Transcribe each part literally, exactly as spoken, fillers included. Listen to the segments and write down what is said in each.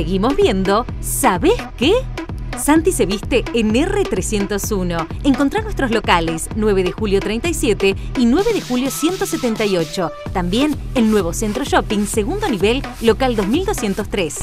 seguimos viendo ¿Sabés qué? Santi se viste en erre trescientos uno. Encontrá nuestros locales nueve de julio treinta y siete y nueve de julio ciento setenta y ocho. También el nuevo Centro Shopping, segundo nivel, local dos mil doscientos tres.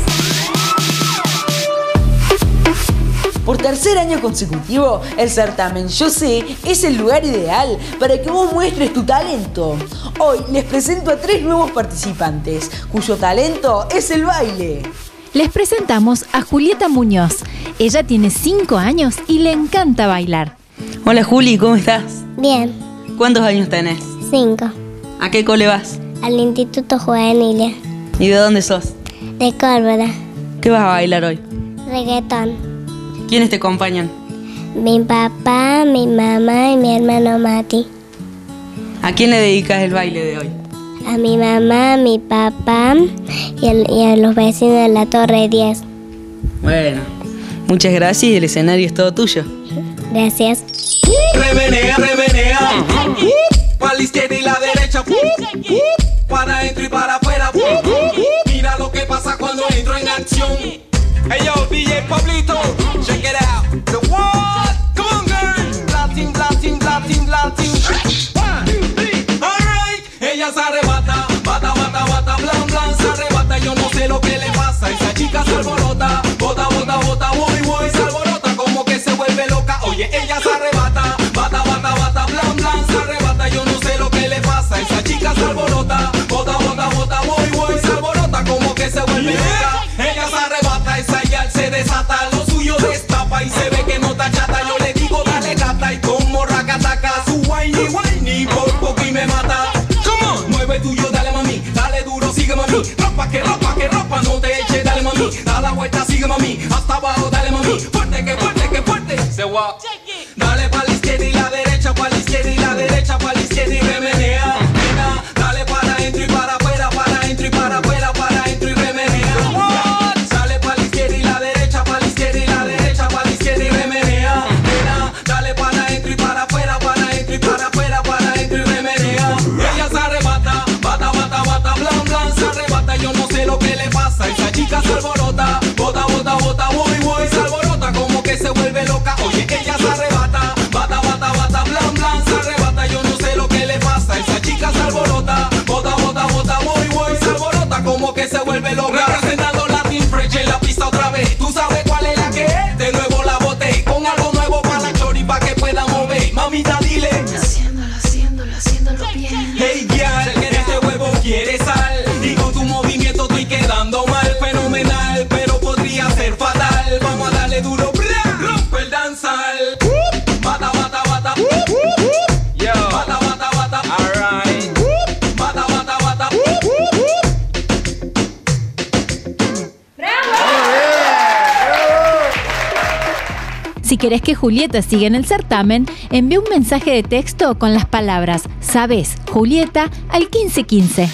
Por tercer año consecutivo, el certamen Yo Sé es el lugar ideal para que vos muestres tu talento. Hoy les presento a tres nuevos participantes, cuyo talento es el baile. Les presentamos a Julieta Muñoz. Ella tiene cinco años y le encanta bailar. Hola Juli, ¿cómo estás? Bien. ¿Cuántos años tenés? Cinco. ¿A qué cole vas? Al Instituto Juvenil. ¿Y de dónde sos? De Córdoba. ¿Qué vas a bailar hoy? Reggaetón. ¿Quiénes te acompañan? Mi papá, mi mamá y mi hermano Mati. ¿A quién le dedicas el baile de hoy? A mi mamá, a mi papá y, el, y a los vecinos de la Torre diez. Bueno, muchas gracias y el escenario es todo tuyo. Gracias. Remenea, remenea. Para la izquierda y la derecha. Para adentro y para afuera. Mira lo que pasa cuando entro en acción. Hey yo, D J Pablito, check it out. The what? Come on, girl. Latin, Latin, Latin, Latin. One, two, three. Alright. Ella se arrebata, bata, bata, bata, blan, blan, se arrebata. Yo no sé lo que le pasa. Esa chica se alborota, bota, bota, bota, voy, voy, se alborota como que se vuelve loca. Oye, ella se arrebata, bata, bata, bata, blan, blan, se arrebata. Yo no sé lo que le pasa. Esa chica se alborota, bota, bota, bota, voy, voy, se alborota como que se vuelve loca. Ella se arrebata, esa ya se desata, lo suyo destapa y se ve que no está chata. Yo le digo dale gata y como racataca, su whiny whiny por poco y me mata. Come on, mueve tuyo, dale mami, dale duro, sigue mami. Rapa que rapa que rapa, no te eche, dale mami. Da la vuelta, sigue mami, hasta abajo, dale mami. Fuerte que fuerte que fuerte, se va. Dale pa' la izquierda y la derecha, pa' la izquierda y la derecha, pa' la izquierda y remenea. Nena, dale para adentro y para afuera, para adentro y para afuera, para adentro y remenea. Esa chica se alborota, bota, bota, bota, voy, voy, se alborota como que se vuelve loca. Oye, ella se arrebata, bata, bata, bata, blan, blan, se arrebata. Yo no sé lo que le pasa. Esa chica se alborota, bota, bota, bota, voy, voy, se alborota como que se vuelve loca. Representando Latin Fresh en la pista otra vez. ¿Tú sabes cuál es la que es? De nuevo la boté, con algo nuevo para la chori pa' que pueda mover. Mamita, dile. Haciéndolo, haciéndolo, haciéndolo bien. Hey, girl, este huevo quiere sal. Y con tu movimiento estoy quedando mal. Fenomenal, pero podría ser fatal. Vamos a darle duro, bra, rompe el danzal. Bata, bata, bata. Yo. Bata, bata, bata. Alright. Bata, bata, bata. Si querés que Julieta siga en el certamen, envía un mensaje de texto con las palabras ¿Sabés, Julieta? Al quince quince.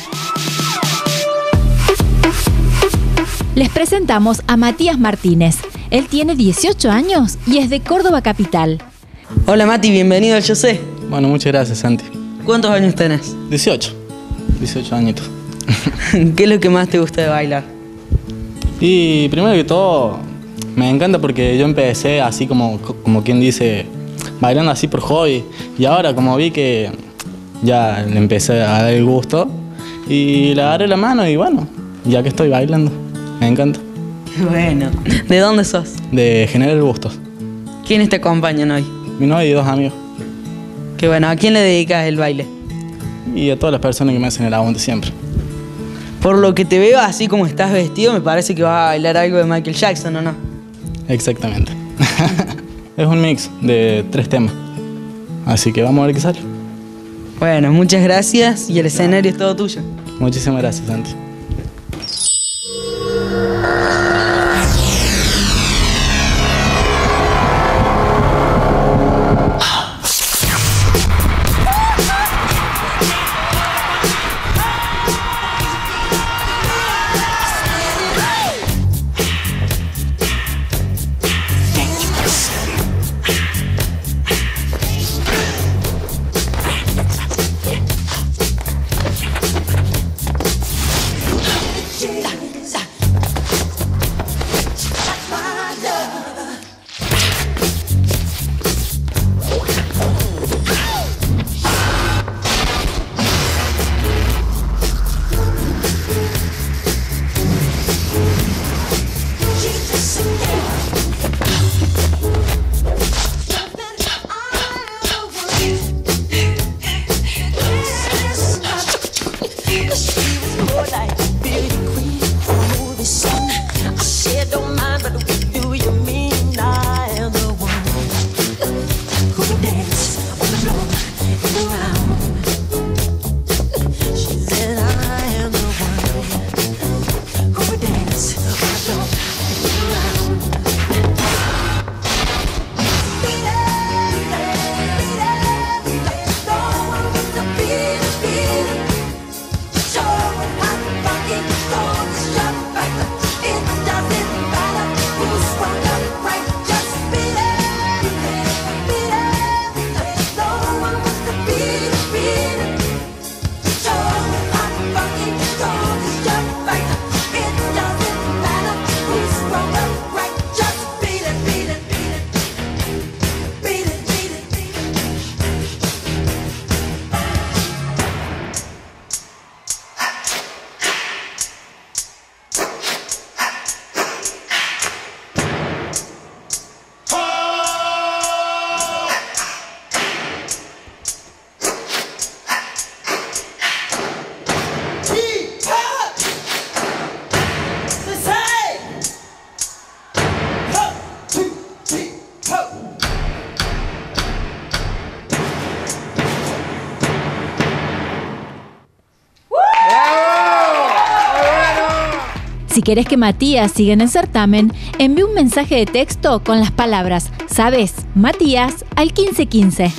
Les presentamos a Matías Martínez. Él tiene dieciocho años y es de Córdoba capital. Hola Mati, bienvenido al Yo Sé. Bueno, muchas gracias, Santi. ¿Cuántos años tenés? dieciocho. dieciocho añitos. ¿Qué es lo que más te gusta de bailar? Y primero que todo, me encanta porque yo empecé así como, como quien dice, bailando así por hobby. Y ahora como vi que ya le empecé a dar el gusto y le agarré la mano y bueno, ya que estoy bailando, me encanta. Bueno, ¿de dónde sos? De General Bustos. ¿Quiénes te acompañan hoy? Mi novia y dos amigos. Qué bueno, ¿a quién le dedicas el baile? Y a todas las personas que me hacen el aguante siempre. Por lo que te veo así como estás vestido, me parece que vas a bailar algo de Michael Jackson, ¿o no? Exactamente. Es un mix de tres temas. Así que vamos a ver qué sale. Bueno, muchas gracias y el escenario es todo tuyo. Muchísimas gracias, Santi. Si querés que Matías siga en el certamen, envía un mensaje de texto con las palabras ¿sabés, Matías? Al quince quince.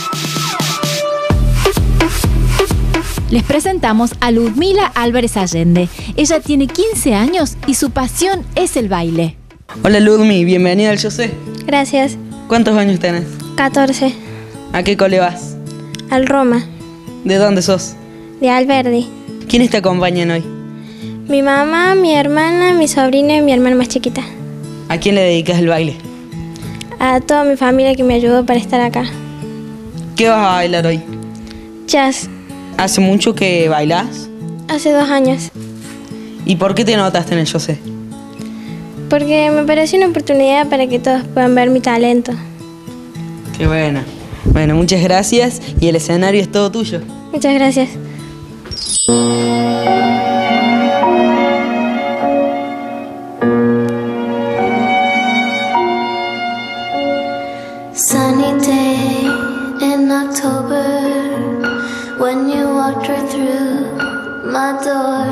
Les presentamos a Ludmila Álvarez Allende. Ella tiene quince años y su pasión es el baile. Hola Ludmi, bienvenida al Yo Sé. Gracias. ¿Cuántos años tenés? catorce. ¿A qué cole vas? Al Roma. ¿De dónde sos? De Alberdi. ¿Quiénes te acompañan hoy? Mi mamá, mi hermana, mi sobrina y mi hermana más chiquita. ¿A quién le dedicas el baile? A toda mi familia que me ayudó para estar acá. ¿Qué vas a bailar hoy? Jazz. ¿Hace mucho que bailás? Hace dos años. ¿Y por qué te notaste en el Yo Sé? Porque me pareció una oportunidad para que todos puedan ver mi talento. Qué buena. Bueno, muchas gracias y el escenario es todo tuyo. Muchas gracias. Sunny day in October, when you walked right through my door,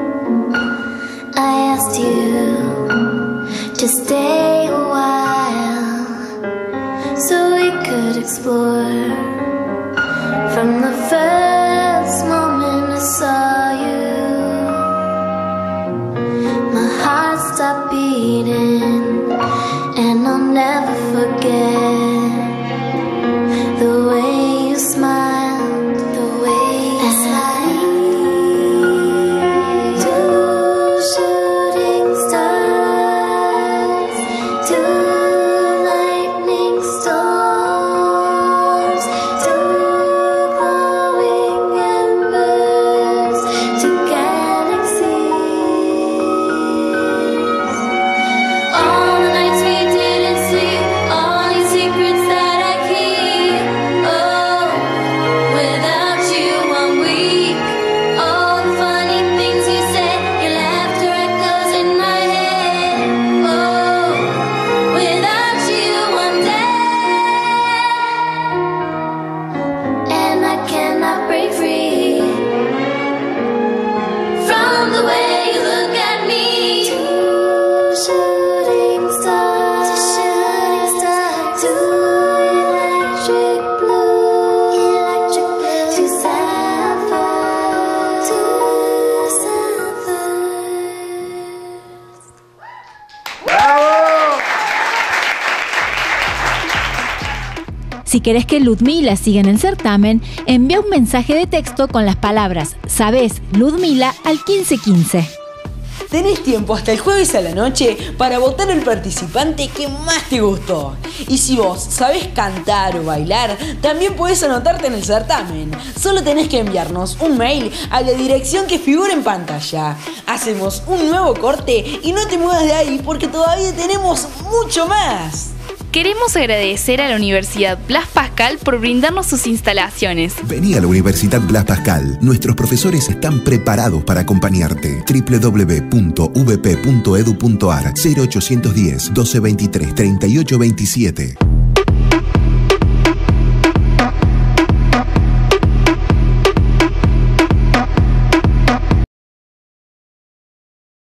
I asked you to stay a while so we could explore. From the first moment I saw you, my heart stopped beating, and I'll never forget the way you smiled, the way you smiled. Two shooting stars, two lightning storms, two glowing embers, two galaxies. All the nights we didn't sleep, all these secrets that I keep. Oh, without you I'm weak. All the funny things you said, your laughter echoes in my head. Oh, without you I'm dead, and I cannot break free from the way you look at me. Two shooting stars, two shooting stars, two electric blue, electric blue, two sapphires, two sapphires. Si querés que Ludmila siga en el certamen, envía un mensaje de texto con las palabras ¿sabés, Ludmila? Al quince quince. Tenés tiempo hasta el jueves a la noche para votar al participante que más te gustó. Y si vos sabés cantar o bailar, también podés anotarte en el certamen. Solo tenés que enviarnos un mail a la dirección que figura en pantalla. Hacemos un nuevo corte y no te muevas de ahí porque todavía tenemos mucho más. Queremos agradecer a la Universidad Blas Pascal por brindarnos sus instalaciones. Vení a la Universidad Blas Pascal. Nuestros profesores están preparados para acompañarte. w w w punto u b p punto edu punto a r cero ocho uno cero, doce veintitrés, treinta y ocho veintisiete.